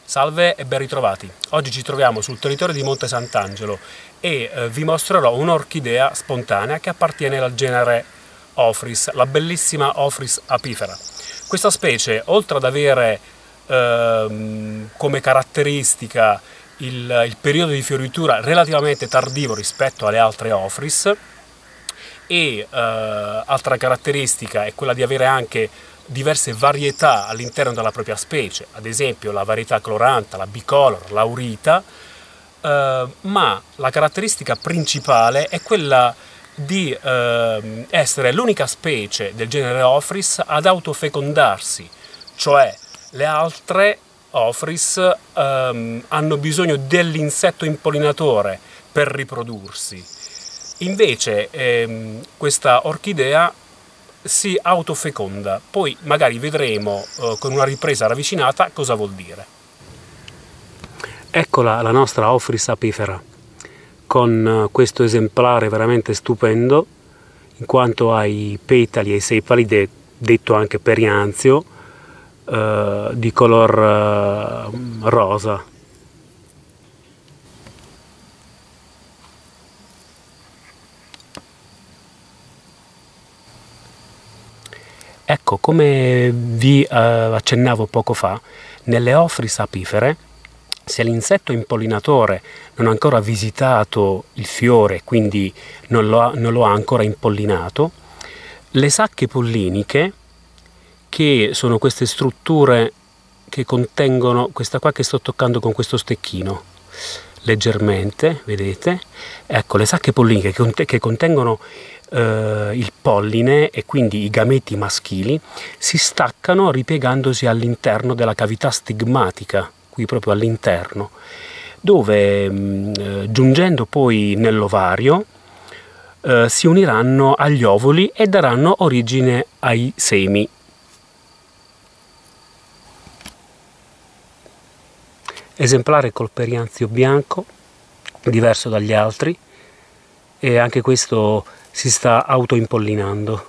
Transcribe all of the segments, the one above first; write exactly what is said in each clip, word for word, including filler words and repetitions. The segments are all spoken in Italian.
Salve e ben ritrovati. Oggi ci troviamo sul territorio di Monte Sant'Angelo e eh, vi mostrerò un'orchidea spontanea che appartiene al genere Ophrys, la bellissima Ophrys apifera. Questa specie, oltre ad avere ehm, come caratteristica il, il periodo di fioritura relativamente tardivo rispetto alle altre Ophrys, e eh, altra caratteristica è quella di avere anche diverse varietà all'interno della propria specie, ad esempio la varietà cloranta, la bicolor, l'aurita, eh, ma la caratteristica principale è quella di eh, essere l'unica specie del genere Ophrys ad autofecondarsi, cioè le altre Ophrys eh, hanno bisogno dell'insetto impollinatore per riprodursi. Invece ehm, questa orchidea si autofeconda, poi magari vedremo eh, con una ripresa ravvicinata cosa vuol dire. Eccola la nostra Ophrys apifera, con eh, questo esemplare veramente stupendo, in quanto ha i petali e i sepali, de detto anche perianzio, eh, di color eh, rosa. Ecco, come vi eh, accennavo poco fa, nelle Ophrys apifere, se l'insetto impollinatore non ha ancora visitato il fiore, quindi non lo ha, non lo ha ancora impollinato, le sacche polliniche, che sono queste strutture che contengono, questa qua che sto toccando con questo stecchino, leggermente, vedete? Ecco, le sacche polliniche che, cont che contengono Uh, il polline e quindi i gameti maschili si staccano ripiegandosi all'interno della cavità stigmatica, qui proprio all'interno, dove mh, giungendo poi nell'ovario uh, si uniranno agli ovuli e daranno origine ai semi. Esemplare col perianzio bianco, diverso dagli altri, e anche questo si sta autoimpollinando.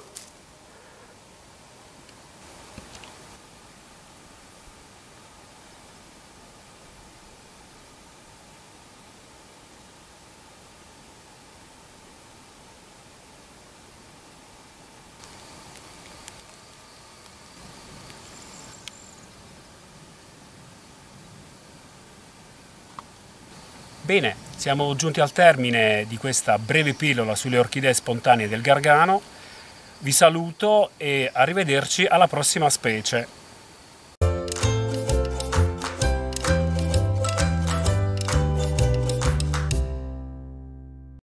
Bene, siamo giunti al termine di questa breve pillola sulle orchidee spontanee del Gargano. Vi saluto e arrivederci alla prossima specie.